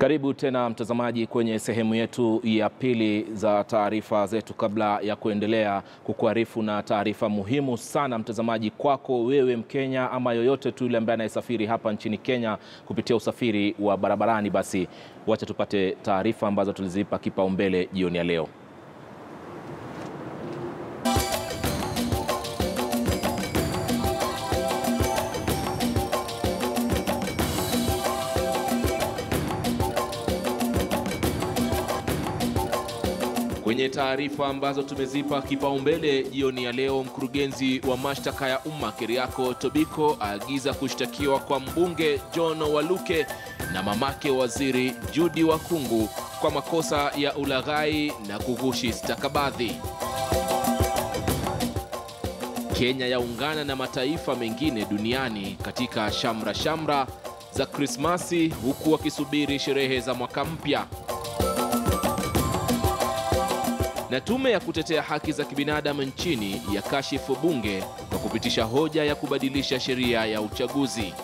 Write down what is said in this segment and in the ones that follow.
Karibu tena mtazamaji kwenye sehemu yetu ya pili za taarifa zetu. Kabla ya kuendelea kukuarifu na taarifa muhimu sana mtazamaji, kwako wewe Mkenya ama yoyote tu yule ambaye anayesafiri hapa nchini Kenya kupitia usafiri wa barabarani, basi wacha tupate taarifa ambazo tulizipa kipaumbele jioni ya leo. Kwenye taarifa ambazo tumezipa kipaumbele jioni ya leo, mkurugenzi wa mashtaka ya umma Keriako Tobiko aagiza kushtakiwa kwa mbunge John Waluke na mamake waziri Judy Wakungu kwa makosa ya ulaghai na kughushi stakabadhi. Kenya yaungana na mataifa mengine duniani katika shamra za Krismasi huku wakisubiri sherehe za mwaka mpya. Na tume ya kutetea haki za kibinadamu nchini yakashifu bunge kwa kupitisha hoja ya kubadilisha sheria ya uchaguzi.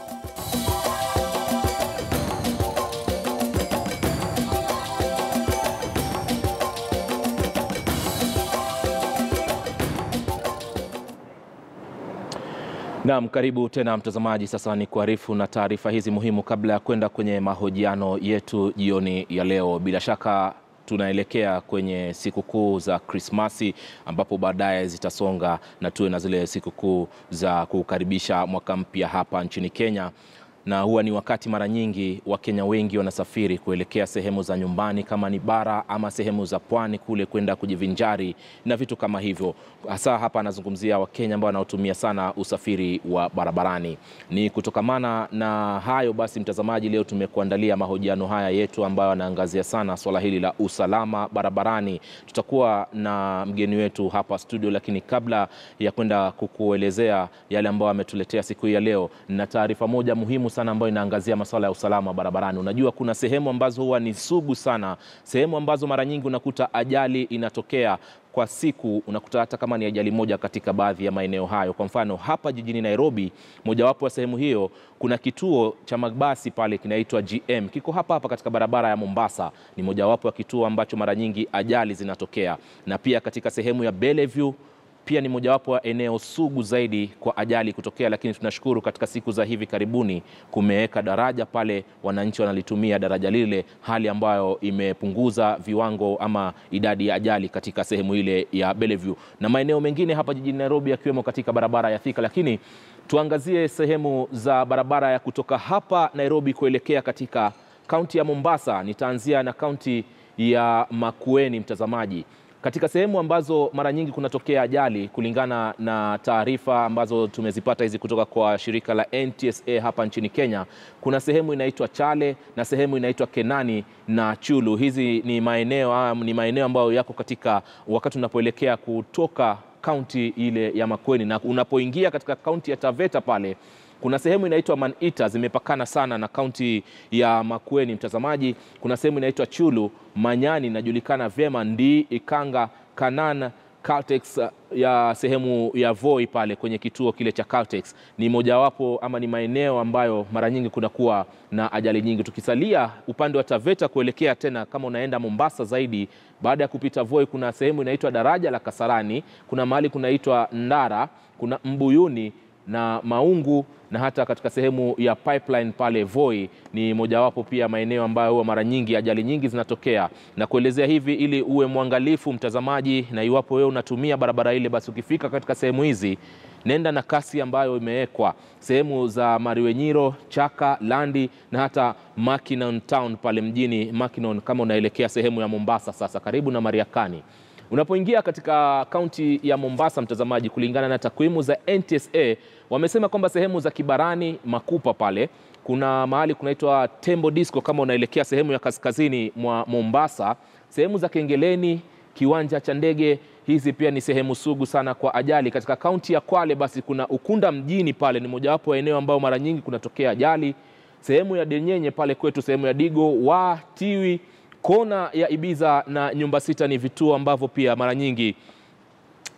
Naam, karibu tena mtazamaji. Sasa ni kuarifu na taarifa hizi muhimu kabla ya kwenda kwenye mahojiano yetu jioni ya leo. Bila shaka tunaelekea kwenye sikukuu za Krismasi ambapo baadaye zitasonga na tuwe na zile sikukuu za kukaribisha mwaka mpya hapa nchini Kenya. Na huwa ni wakati mara nyingi Wakenya wengi wanasafiri kuelekea sehemu za nyumbani kama ni bara ama sehemu za pwani kule kwenda kujivinjari na vitu kama hivyo. Hasa hapa anazungumzia Wakenya ambao wanaotumia sana usafiri wa barabarani. Ni kutokamana na hayo basi mtazamaji, leo tumekuandalia mahojiano haya yetu ambayo yanaangazia sana swala hili la usalama barabarani. Tutakuwa na mgeni wetu hapa studio, lakini kabla ya kwenda kukuelezea yale ambayo ametuletea siku hii ya leo, na taarifa moja muhimu sana ambayo inaangazia masuala ya usalama barabarani. Unajua kuna sehemu ambazo huwa ni sugu sana, sehemu ambazo mara nyingi unakuta ajali inatokea kwa siku, unakuta hata kama ni ajali moja katika baadhi ya maeneo hayo. Kwa mfano hapa jijini Nairobi, mojawapo wa sehemu hiyo kuna kituo cha mabasi pale kinaitwa GM. Kiko hapa katika barabara ya Mombasa. Ni mojawapo wa kituo ambacho mara nyingi ajali zinatokea. Na pia katika sehemu ya Bellevue pia ni mojawapo wa eneo sugu zaidi kwa ajali kutokea, lakini tunashukuru katika siku za hivi karibuni kumeweka daraja pale, wananchi wanalitumia daraja lile, hali ambayo imepunguza viwango ama idadi ya ajali katika sehemu ile ya Bellevue na maeneo mengine hapa jijini Nairobi yakiwemo katika barabara ya Thika. Lakini tuangazie sehemu za barabara ya kutoka hapa Nairobi kuelekea katika kaunti ya Mombasa. Nitaanzia na kaunti ya Makueni mtazamaji. Katika sehemu ambazo mara nyingi kunatokea ajali, kulingana na taarifa ambazo tumezipata hizi kutoka kwa shirika la NTSA hapa nchini Kenya, kuna sehemu inaitwa Chale na sehemu inaitwa Kenani na Chulu. Hizi ni maeneo ambayo yako katika wakati unapoelekea kutoka kaunti ile ya Makueni, na unapoingia katika kaunti ya Taveta pale kuna sehemu inaitwa Manita, zimepakana sana na kaunti ya Makueni mtazamaji. Kuna sehemu inaitwa Chulu, Manyani inajulikana vyema, Ndi, Ikanga, Kanana, Caltex ya sehemu ya Voi pale kwenye kituo kile cha Caltex. Ni mojawapo ama ni maeneo ambayo mara nyingi kunakuwa na ajali nyingi. Tukisalia upande wa Taveta kuelekea tena kama unaenda Mombasa zaidi, baada ya kupita Voi kuna sehemu inaitwa Daraja la Kasarani, kuna mahali kunaitwa Ndara, kuna Mbuyuni na Maungu, na hata katika sehemu ya Pipeline pale Voi ni mojawapo pia maeneo ambayo huwa mara nyingi ajali nyingi zinatokea. Na kuelezea hivi ili uwe mwangalifu mtazamaji, na iwapo wewe unatumia barabara ile, basi ukifika katika sehemu hizi nenda na kasi ambayo imewekwa. Sehemu za Mariwenyiro, Chaka, Landi na hata Mackinnon Town pale mjini Mackinnon kama unaelekea sehemu ya Mombasa sasa karibu na Mariakani. Unapoingia katika kaunti ya Mombasa mtazamaji, kulingana na takwimu za NTSA, wamesema kwamba sehemu za Kibarani, Makupa pale, kuna mahali kunaitwa Tembo Disco kama unaelekea sehemu ya kaskazini mwa Mombasa. Sehemu za Kengeleni, kiwanja cha ndege, hizi pia ni sehemu sugu sana kwa ajali. Katika kaunti ya Kwale basi kuna Ukunda mjini pale, ni mojawapo wa eneo ambao mara nyingi kunatokea ajali. Sehemu ya Denyenye pale kwetu, sehemu ya Digo, wa Tiwi, kona ya Ibiza na Nyumba Sita ni vituo ambavyo pia mara nyingi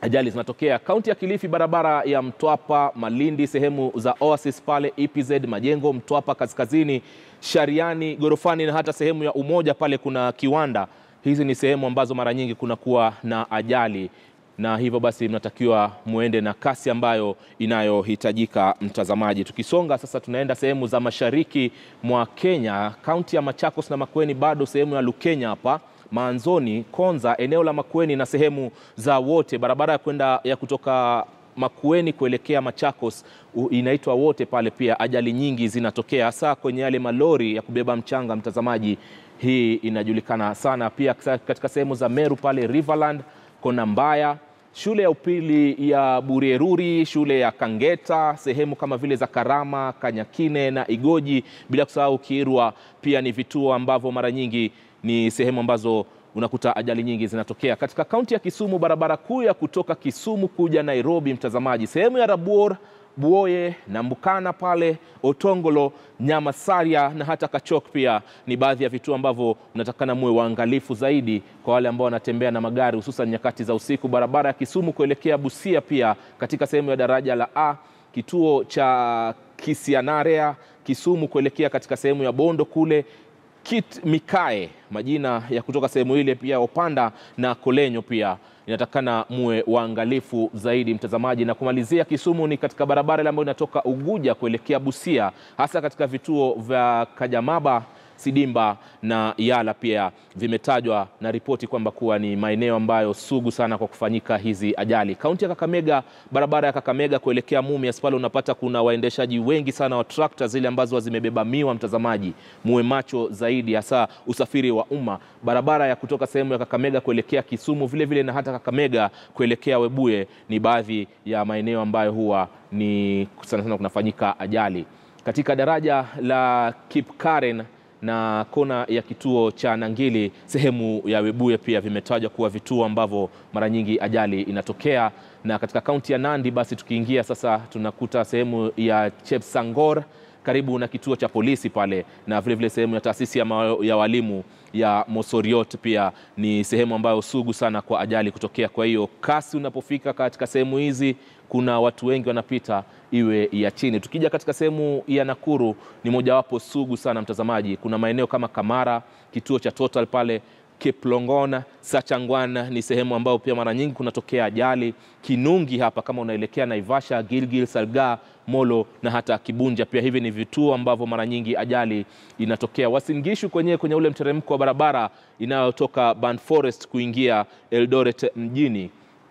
ajali zinatokea. Kaunti ya Kilifi, barabara ya Mtwapa Malindi, sehemu za Oasis pale EPZ Majengo, Mtwapa Kaskazini, Shariani, Gorofani na hata sehemu ya Umoja pale kuna kiwanda. Hizi ni sehemu ambazo mara nyingi kunakuwa na ajali, na hivyo basi mnatakiwa muende na kasi ambayo inayohitajika mtazamaji. Tukisonga sasa, tunaenda sehemu za mashariki mwa Kenya, kaunti ya Machakos na Makueni, bado sehemu ya Lukenya hapa Manzoni, Konza, eneo la Makueni na sehemu za Wote. Barabara ya kutoka Makueni kuelekea Machakos inaitwa Wote pale, pia ajali nyingi zinatokea hasa kwenye yale malori ya kubeba mchanga mtazamaji. Hii inajulikana sana pia katika sehemu za Meru pale Riverland, Kona Mbaya, shule ya upili ya Bureruri, shule ya Kangeta, sehemu kama vile za Karama, Kanyakine na Igoji, bila kusahau Kirwa. Pia ni vituo ambavyo mara nyingi ni sehemu ambazo unakuta ajali nyingi zinatokea. Katika kaunti ya Kisumu, barabara kuu ya kutoka Kisumu kuja Nairobi mtazamaji, sehemu ya Rabuor, Buoye na Mbukana pale, Otongolo, Nyamasaria na hata Kachok pia ni baadhi ya vituo ambavyo unatakana muwe waangalifu zaidi kwa wale ambao wanatembea na magari, hususan nyakati za usiku. Barabara ya Kisumu kuelekea Busia pia katika sehemu ya daraja la A, kituo cha Kisianarea, Kisumu kuelekea katika sehemu ya Bondo kule, Kit Mikae, majina ya kutoka sehemu ile pia, Opanda na Kolenyo pia inatakana muwe waangalifu zaidi mtazamaji. Na kumalizia, Kisumu ni katika barabara ile ambayo inatoka Uguja kuelekea Busia, hasa katika vituo vya Kajamaba, Sidimba na Yala pia vimetajwa na ripoti kwamba kuwa ni maeneo ambayo sugu sana kwa kufanyika hizi ajali. Kaunti ya Kakamega, barabara ya Kakamega kuelekea Mumias pale unapata kuna waendeshaji wengi sana wa trakta zile ambazo zimebeba miwa mtazamaji. Muwe macho zaidi hasa usafiri wa umma. Barabara ya kutoka sehemu ya Kakamega kuelekea Kisumu vile vile na hata Kakamega kuelekea Webuye ni baadhi ya maeneo ambayo huwa ni sana kunafanyika ajali. Katika daraja la Kipkaren na kona ya kituo cha Nangili, sehemu ya Webuye pia vimetajwa kuwa vituo ambavyo mara nyingi ajali inatokea. Na katika kaunti ya Nandi basi tukiingia sasa tunakuta sehemu ya Chepsangor karibu na kituo cha polisi pale, na vile vile sehemu ya taasisi ya walimu ya Mosoriot pia ni sehemu ambayo sugu sana kwa ajali kutokea. Kwa hiyo kasi unapofika katika sehemu hizi, kuna watu wengi wanapita iwe ya chini. Tukija katika sehemu ya Nakuru ni mojawapo sugu sana mtazamaji. Kuna maeneo kama Kamara, kituo cha Total pale, Kiplongona, Sachangwana ni sehemu ambayo pia mara nyingi kunatokea ajali. Kinungi hapa kama unaelekea Naivasha, Gilgil, Salga, Molo na hata Kibunja pia hivi ni vituo ambavyo mara nyingi ajali inatokea. Uasin Gishu kwenye ule mteremko wa barabara inayotoka Ban Forest kuingia Eldoret mjini,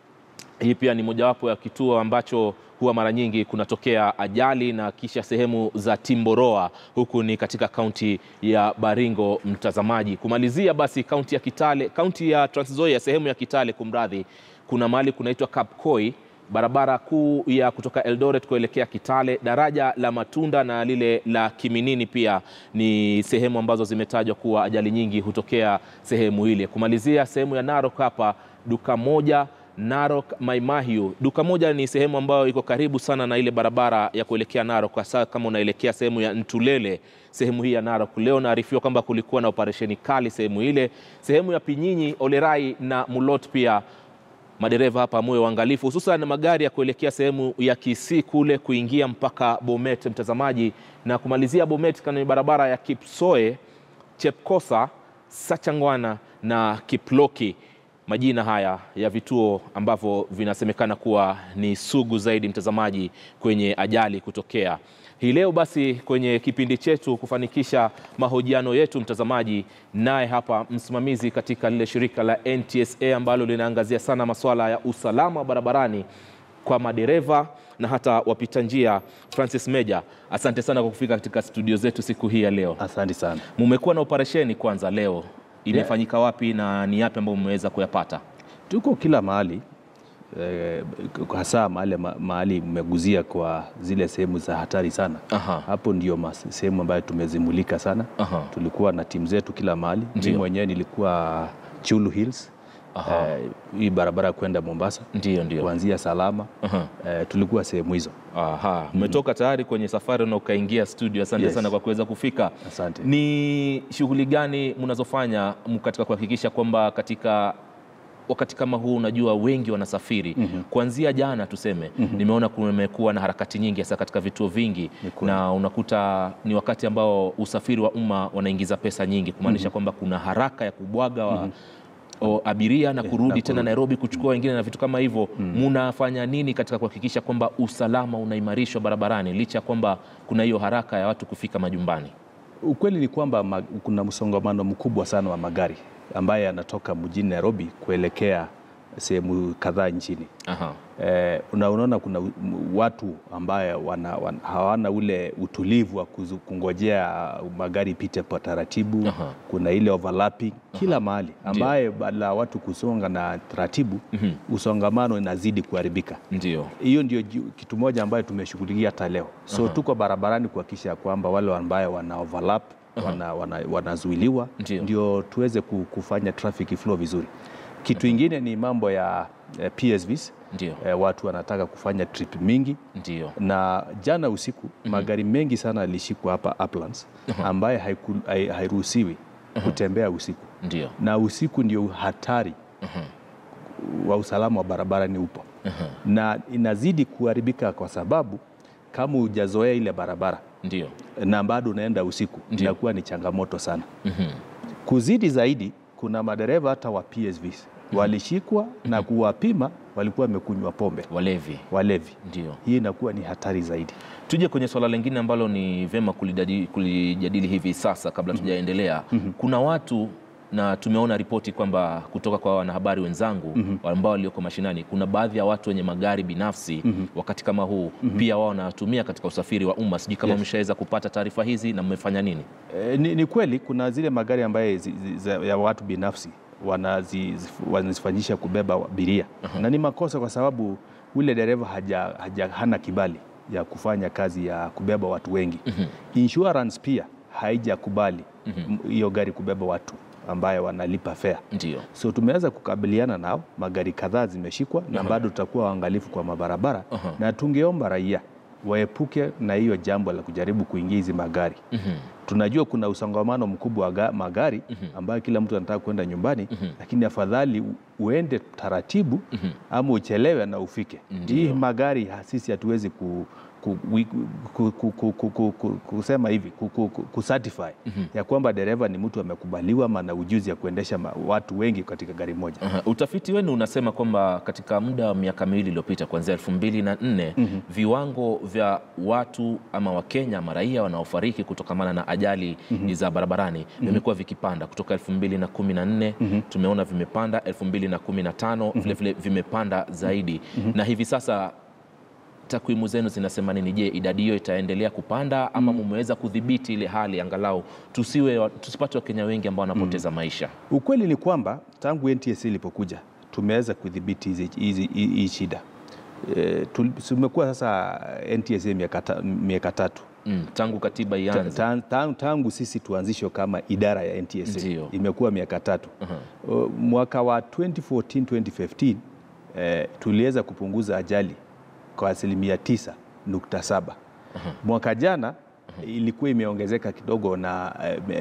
hii pia ni mojawapo ya kituo ambacho huwa mara nyingi kunatokea ajali. Na kisha sehemu za Timboroa, huku ni katika kaunti ya Baringo mtazamaji. Kumalizia basi kaunti ya Kitale, kaunti ya Trans Nzoia, sehemu ya Kitale kumradhi, kuna mahali kunaitwa Kapkoi, barabara kuu ya kutoka Eldoret kuelekea Kitale, daraja la Matunda na lile la Kiminini pia ni sehemu ambazo zimetajwa kuwa ajali nyingi hutokea sehemu ile. Kumalizia sehemu ya Narok hapa, duka moja Narok Maimahiu. Duka moja ni sehemu ambayo iko karibu sana na ile barabara ya kuelekea Narok, hasa kama unaelekea sehemu ya Ntulele. Sehemu hii ya Narok leo naarifiwa kwamba kulikuwa na operesheni kali sehemu ile. Sehemu ya Pinyinyi, Olerai na Mulot pia madereva hapa muwe waangalifu, hususan magari ya kuelekea sehemu ya Kisii kule kuingia mpaka Bomet mtazamaji. Na kumalizia Bomet kana barabara ya Kipsoe, Chepkosa, Sachangwana na Kiploki. Majina haya ya vituo ambavyo vinasemekana kuwa ni sugu zaidi mtazamaji kwenye ajali kutokea. Hii leo basi kwenye kipindi chetu kufanikisha mahojiano yetu mtazamaji, naye hapa msimamizi katika lile shirika la NTSA ambalo linaangazia sana masuala ya usalama barabarani kwa madereva na hata wapita njia, Francis Meja. Asante sana kwa kufika katika studio zetu siku hii ya leo. Asante sana. Mmekuwa na operesheni kwanza leo, imefanyika wapi na ni yapi ambayo mmeweza kuyapata? Tuko kila mahali, hasa mahali mmeguzia kwa zile sehemu za hatari sana. Hapo ndio sehemu ambayo tumezimulika sana. Tulikuwa na timu zetu kila mahali. Mimi mwenyewe nilikuwa Chulu Hills, hii barabara kwenda Mombasa. Ndio. Kuanzia Salama. Tulikuwa sehemu hizo. Umetoka tayari kwenye safari na ukaingia studio. Asante sana kwa kuweza kufika. Asante. Ni shughuli gani mnazofanya katika kuhakikisha kwamba katika wakati kama huu unajua wengi wanasafiri. Kuanzia jana tuseme, nimeona kumekuwa na harakati nyingi hasa katika vituo vingi, na unakuta ni wakati ambao usafiri wa umma wanaingiza pesa nyingi, kumaanisha kwamba kuna haraka ya kubwaga abiria na kurudi tena Nairobi kuchukua wengine na vitu kama hivyo. Munafanya nini katika kuhakikisha kwamba usalama unaimarishwa barabarani licha kwamba kuna hiyo haraka ya watu kufika majumbani? Ukweli ni kwamba kuna msongamano mkubwa sana wa magari ambaye yanatoka mjini Nairobi kuelekea sehemu kadhaa nchini. Unaona kuna watu ambaye hawana ule utulivu wa kungojea magari pite kwa taratibu. Kuna ile overlapping kila mahali ambaye badala watu kusonga na taratibu, usongamano inazidi kuharibika. Hiyo ndio kitu moja ambayo tumeshughulikia hata leo. So tuko barabarani kuhakikisha kwamba wale ambao wana overlap wanazuiliwa, ndio tuweze kufanya traffic flow vizuri. Kitu ingine ni mambo ya PSVs. Watu wanataka kufanya trip mingi. Na jana usiku magari mengi sana yalishikwa hapa Uplands ambaye hairuhusiwi kutembea usiku. Na usiku ndio hatari wa usalama wa barabarani upo. Na inazidi kuharibika kwa sababu kama hujazoea ile barabara na bado unaenda usiku, inakuwa ni changamoto sana. Kuzidi zaidi, kuna madereva hata wa PSVs walishikwa na kuwapima walikuwa wamekunywa pombe, walevi. Hii inakuwa ni hatari zaidi. Tuje kwenye swala lingine ambalo ni vema kulijadili hivi sasa kabla tujaendelea. Kuna watu, na tumeona ripoti kwamba kutoka kwa wanahabari wenzangu ambao walioko mashinani, kuna baadhi ya watu wenye magari binafsi wakati kama huu pia wao wanatumia katika usafiri wa umma. Sijui kama mshaweza kupata taarifa hizi na mmefanya nini? Ni kweli kuna zile magari ambaye ya watu binafsi wanazifanyisha kubeba abiria. Na ni makosa kwa sababu ule dereva hana kibali ya kufanya kazi ya kubeba watu wengi. Insurance pia haijakubali hiyo gari kubeba watu ambaye wanalipa fare. So tumeweza kukabiliana nao, magari kadhaa zimeshikwa na bado tutakuwa waangalifu kwa mabarabara. Na tungeomba raia waepuke na hiyo jambo la kujaribu kuingia hizi magari. Tunajua kuna usongamano mkubwa wa magari ambayo kila mtu anataka kwenda nyumbani, lakini afadhali uende taratibu ama uchelewe na ufike. Hii magari sisi hatuwezi kusema hivi kucertify ya kwamba dereva ni mtu amekubaliwa ama na ujuzi ya kuendesha watu wengi katika gari moja. Utafiti wenu unasema kwamba katika muda wa miaka miwili iliyopita kuanzia 2004 viwango vya watu ama Wakenya ama raia wanaofariki kutokamana na ajali za barabarani vimekuwa vikipanda. Kutoka 2014 tumeona vimepanda, 2015 vile vile vimepanda zaidi. Na hivi sasa takwimu zenu zinasema nini? Je, idadi hiyo itaendelea kupanda ama mmeweza kudhibiti ile hali angalau tusipate Wakenya wengi ambao wanapoteza maisha? Ukweli ni kwamba tangu NTSA ilipokuja tumeweza kudhibiti hii shida. Tumekuwa sasa NTSA miaka 3 tangu katiba ianze. Tangu sisi tuanzishwe kama idara ya NTSA imekuwa miaka 3. Mwaka wa 2014-2015 tuliweza kupunguza ajali kwa 9.7. Mwaka jana ilikuwa imeongezeka kidogo na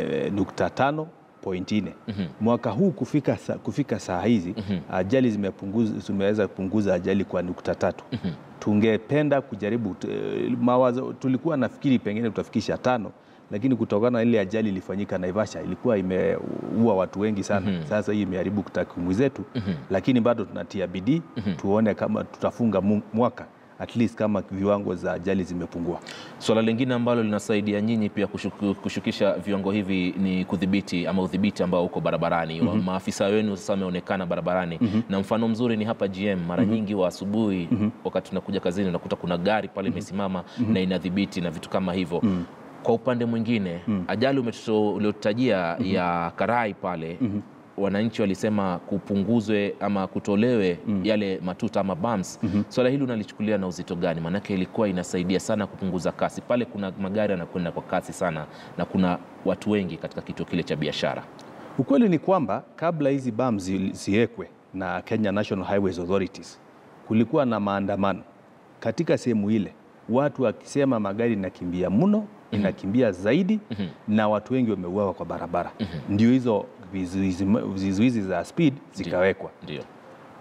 5.4. Mwaka huu kufika saa hizi ajali zimeweza kupunguza ajali kwa 3. Tungependa kujaribu mawazo, tulikuwa nafikiri pengine tutafikisha 5, lakini kutokana na ile ajali ilifanyika Naivasha ilikuwa imeua watu wengi sana. Sasa hii imeharibu takwimu zetu, lakini bado tunatia bidii tuone kama tutafunga mwaka at least kama viwango za ajali zimepungua. Swala lingine ambalo linasaidia nyinyi pia kushukisha viwango hivi ni kudhibiti ama udhibiti ambao uko barabarani. Maafisa wenu sasa wameonekana barabarani na mfano mzuri ni hapa GM. Mara nyingi wa asubuhi wakati tunakuja kazini unakuta kuna gari pale imesimama na inadhibiti na vitu kama hivyo. Kwa upande mwingine ajali uliotajia ya Karai pale, wananchi walisema kupunguzwe ama kutolewe yale matuta ama bumps. Swala hili unalichukulia na uzito gani? Maanake ilikuwa inasaidia sana kupunguza kasi. Pale kuna magari yanakwenda kwa kasi sana na kuna watu wengi katika kituo kile cha biashara. Ukweli ni kwamba kabla hizi bumps ziwekwe na Kenya National Highways Authorities, kulikuwa na maandamano katika sehemu ile, watu wakisema magari inakimbia mno, inakimbia zaidi na watu wengi wameuawa kwa barabara. Ndio hizo vizuizi za speed zikawekwa.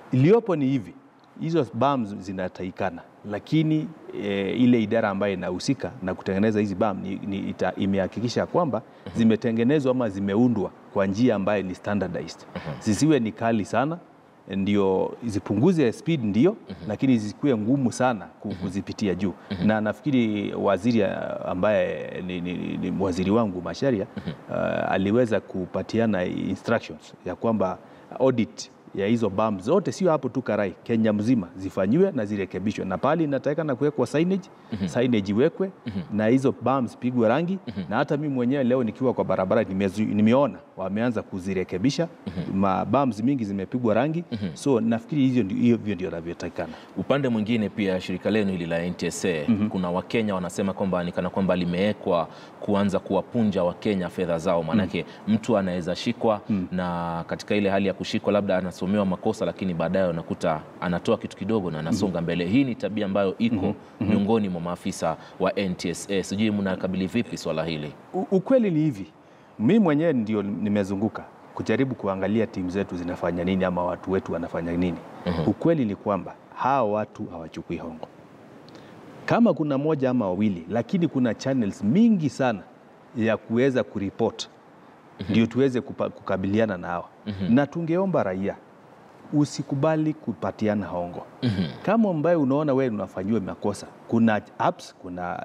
Iliyopo ni hivi, hizo bombs zinataikana, lakini ile idara ambayo inahusika na kutengeneza hizi bomb imehakikisha kwamba zimetengenezwa ama zimeundwa kwa njia ambayo ni standardized. Zisiwe ni kali sana, ndio zipunguze speed ndio, lakini zikuwe ngumu sana kuzipitia juu. Na nafikiri waziri ambaye ni waziri wangu Macharia aliweza kupatiana instructions ya kwamba audit ya hizo bombs zote, sio hapo tu Karai, Kenya mzima zifanyiwe na zirekebishwe, na pale inatakana kuwekwa signage iwekwe na hizo bombs pigwe rangi. Na hata mimi mwenyewe leo nikiwa kwa barabara nimeona wameanza kuzirekebisha, bombs mingi zimepigwa rangi. So nafikiri hivyo ndio inavyotakana. Upande mwingine pia shirika lenu hili la NTSA, kuna Wakenya wanasema kwamba ni kana kwamba limewekwa kuanza kuwapunja Wakenya fedha zao, manake mtu anaweza shikwa na katika ile hali ya kushikwa labda anasomewa makosa, lakini baadaye unakuta anatoa kitu kidogo na anasonga mbele. Hii ni tabia ambayo iko miongoni mwa maafisa wa NTSA. Sijui mnakabili vipi swala hili? Ukweli ni hivi, mimi mwenyewe ndio nimezunguka kujaribu kuangalia timu zetu zinafanya nini ama watu wetu wanafanya nini. Ukweli ni kwamba hawa watu hawachukui hongo. Kama kuna moja ama wawili, lakini kuna channels mingi sana ya kuweza kuripoti ndio tuweze kukabiliana na hawa. Na tungeomba raia usikubali kupatiana hongo. Kama ambaye unaona wewe unafanyiwa makosa, kuna apps, kuna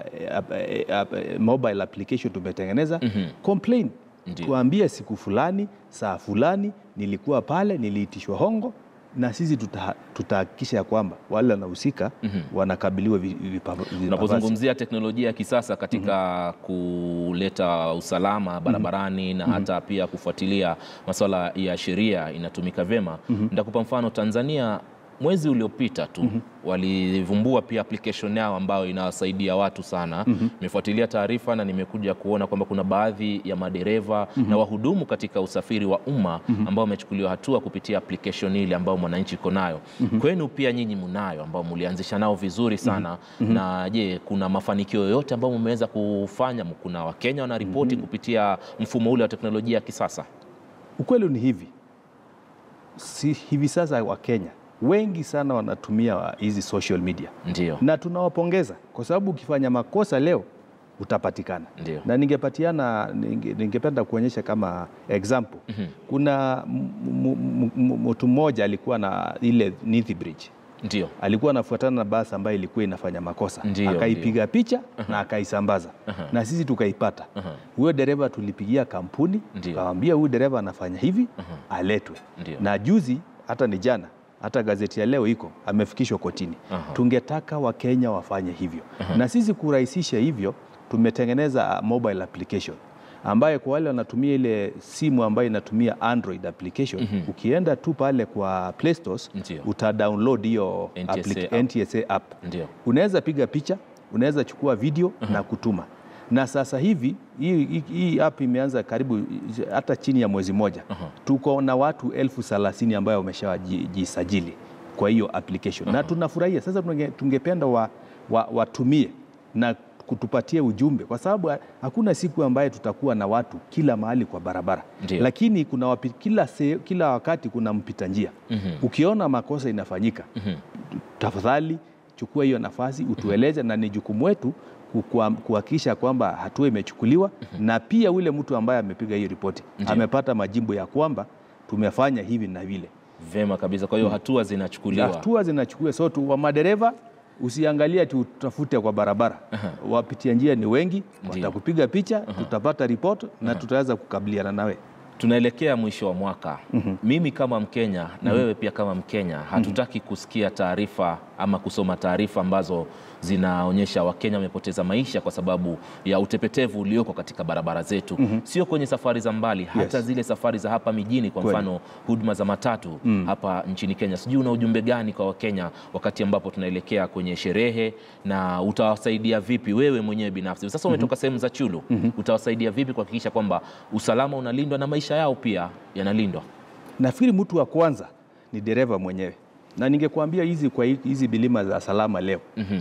mobile application tumetengeneza, complain. Tuambie siku fulani, saa fulani nilikuwa pale, niliitishwa hongo, na sisi tutahakikisha ya kwamba wale wanahusika wanakabiliwa vipasavyo. Unapozungumzia teknolojia ya kisasa katika kuleta usalama barabarani na hata pia kufuatilia masuala ya sheria inatumika vyema. Nitakupa mfano. Tanzania mwezi uliopita tu walivumbua pia application yao ambayo inawasaidia watu sana. Nimefuatilia taarifa na nimekuja kuona kwamba kuna baadhi ya madereva na wahudumu katika usafiri wa umma ambao wamechukuliwa hatua kupitia application ile ambayo mwananchi iko nayo. Kwenu pia nyinyi mnayo ambao mlianzisha nao vizuri sana. Na je, kuna mafanikio yoyote ambayo mmeweza kufanya? Kuna Wakenya wanaripoti kupitia mfumo ule wa teknolojia ya kisasa? Ukweli ni hivi sasa Wakenya wengi sana wanatumia hizi social media. Ndio. Na tunawapongeza kwa sababu ukifanya makosa leo utapatikana. Ndio. Na ningependa kuonyesha kama example. Kuna mtu mmoja alikuwa na ile Nithi Bridge. Ndio. Alikuwa anafuatana na basi ambayo ilikuwa inafanya makosa. Akaipiga picha na akaisambaza. Na sisi tukaipata. Huyo dereva tulipigia kampuni, tukamwambia huyu dereva anafanya hivi, aletwe. Na juzi hata ni jana, hata gazeti ya leo iko, amefikishwa kotini. Tungetaka Wakenya wafanye hivyo. Na sisi kurahisisha hivyo, tumetengeneza mobile application ambayo kwa wale wanatumia ile simu ambayo inatumia Android application, ukienda tu pale kwa Play Stores, utadownload hiyo NTSA app. Unaweza piga picha, unaweza chukua video na kutuma. Na sasa hivi hii app imeanza karibu hata chini ya mwezi moja. Tuko na watu 30,000 ambao wameshajisajili kwa hiyo application. Na tunafurahia. Sasa tungependa watumie na kutupatie ujumbe, kwa sababu hakuna siku ambaye tutakuwa na watu kila mahali kwa barabara. Lakini kuna kila wakati kuna mpita njia. Ukiona makosa inafanyika, tafadhali chukua hiyo nafasi utueleze, na ni jukumu wetu kuhakikisha kwamba hatua imechukuliwa, na pia ule mtu ambaye amepiga hiyo ripoti amepata majibu ya kwamba tumefanya hivi na vile. Vema kabisa. Kwa hiyo hatua zinachukuliwa. Hatua zinachukuliwa. So wa madereva usiangalia tutafute kwa barabara. Wapitia njia ni wengi, watakupiga picha, tutapata report na tutaweza kukabiliana nawe. Tunaelekea mwisho wa mwaka. Mimi kama Mkenya na wewe pia kama Mkenya hatutaki kusikia taarifa ama kusoma taarifa ambazo zinaonyesha Wakenya wamepoteza maisha kwa sababu ya utepetevu ulioko katika barabara zetu. Sio kwenye safari za mbali, hata zile safari za hapa mijini, kwa mfano huduma za matatu hapa nchini Kenya. Sijui una ujumbe gani kwa Wakenya wakati ambapo tunaelekea kwenye sherehe, na utawasaidia vipi wewe mwenyewe binafsi? Sasa umetoka sehemu za Chulu, utawasaidia vipi kuhakikisha kwamba usalama unalindwa na maisha yao pia yanalindwa? Nafikiri mtu wa kwanza ni dereva mwenyewe. Na ningekuambia hizi bilima za salama leo,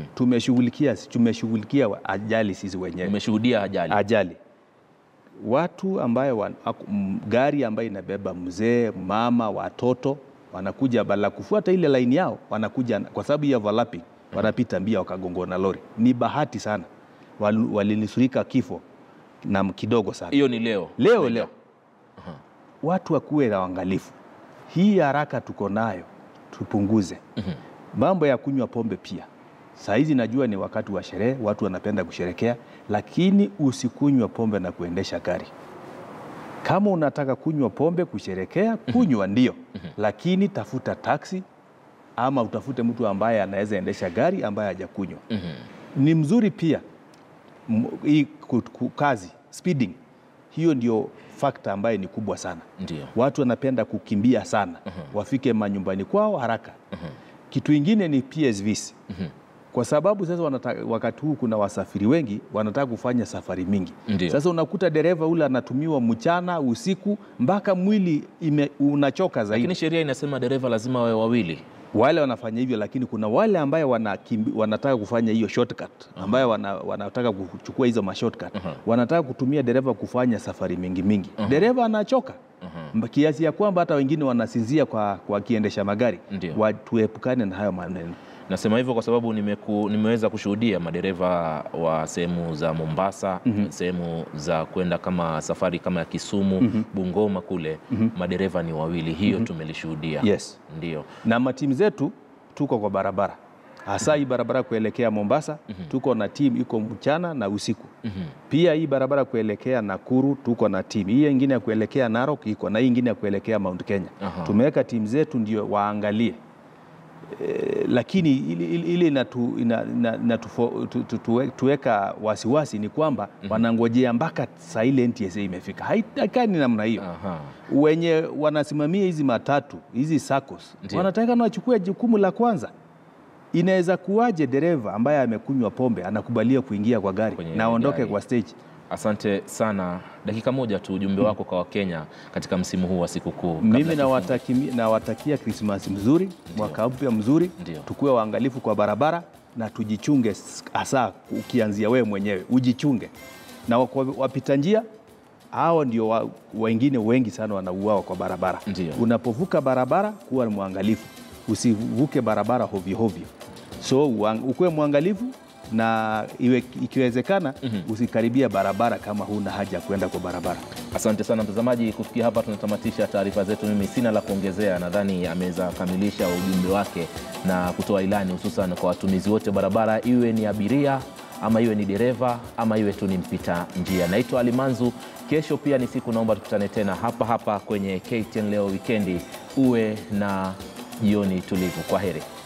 tumeshughulikia ajali sisi wenyewe. Umeshuhudia ajali. Watu ambaye gari ambayo inabeba mzee, mama, watoto wanakuja badala kufuata ile line yao, wanakuja kwa sababu ya overlapping, wanapita mbia wakagongwa na lori. Ni bahati sana walinusurika kifo na kidogo sana. Hiyo ni leo. Watu wakuwe na uangalifu. Hii haraka tuko nayo tupunguze. Mambo ya kunywa pombe pia. Saa hizi najua ni wakati wa sherehe, watu wanapenda kusherekea, lakini usikunywa pombe na kuendesha gari. Kama unataka kunywa pombe kusherekea, kunywa ndio, lakini tafuta taxi ama utafute mtu ambaye anaweza endesha gari ambaye hajakunywa. Ni mzuri pia hii kazi speeding. Hiyo ndio factor ambaye ni kubwa sana. Ndiyo. Watu wanapenda kukimbia sana, wafike manyumbani kwao haraka. Kitu ingine ni PSVs. Kwa sababu sasa wakati huu kuna wasafiri wengi wanataka kufanya safari mingi. Ndiyo. Sasa unakuta dereva ule anatumiwa mchana, usiku, mpaka mwili unachoka zaidi. Lakini sheria inasema dereva lazima wawe wawili. Wale wanafanya hivyo, lakini kuna wale ambaye wanataka kufanya hiyo shortcut, ambaye wanataka kuchukua hizo shortcut. Wanataka kutumia dereva kufanya safari mingi. Dereva anachoka. Kiasi ya kwamba hata wengine wanasinzia kwa kiendesha magari. Tuepukane na hayo maneno. Nasema hivyo kwa sababu nimeweza kushuhudia madereva wa sehemu za Mombasa, sehemu za kwenda kama safari kama ya Kisumu, Bungoma kule, madereva ni wawili. Hiyo tumelishuhudia. Yes. Ndio. Na matimu zetu tuko kwa barabara. Hasa hii barabara kuelekea Mombasa, tuko na timu iko mchana na usiku. Pia hii barabara kuelekea Nakuru tuko na timu. Hii nyingine ya kuelekea Narok iko na hii nyingine ya kuelekea Mount Kenya. Tumeweka timu zetu ndio waangalie. Lakini ile tuweka wasiwasi ni kwamba wanangojea mpaka saa ile NTSA imefika. Haitaki namna hiyo. Wenye wanasimamia hizi matatu, hizi SACCOS, wanataka na wachukue jukumu la kwanza. Inaweza kuwaje dereva ambaye amekunywa pombe anakubalia kuingia kwa gari na aondoke kwa stage? Asante sana. Dakika moja tu, ujumbe wako kwa Wakenya katika msimu huu wa sikukuu. Mimi nawatakia Krismasi mzuri, mwaka mpya mzuri. Tukue waangalifu kwa barabara na tujichunge, hasa ukianzia wewe mwenyewe ujichunge. Na wapita njia hao ndio wengine wengi sana wanauawa kwa barabara. Unapovuka barabara kuwa mwangalifu, usivuke barabara hovyo hovyo. So ukue mwangalifu na ikiwezekana usikaribia barabara kama huna haja kwenda kwa barabara. Asante sana mtazamaji, kufikia hapa tunatamatisha taarifa zetu. Mimi sina la kuongezea, nadhani ameweza kamilisha ujumbe wake na kutoa ilani hususan kwa watumizi wote barabara, iwe ni abiria ama iwe ni dereva ama iwe tu ni mpita njia. Naitwa Ali Manzu. Kesho pia ni siku, naomba tukutane tena hapa kwenye KTN Leo Wikendi. Uwe na jioni tulivu. Kwaheri.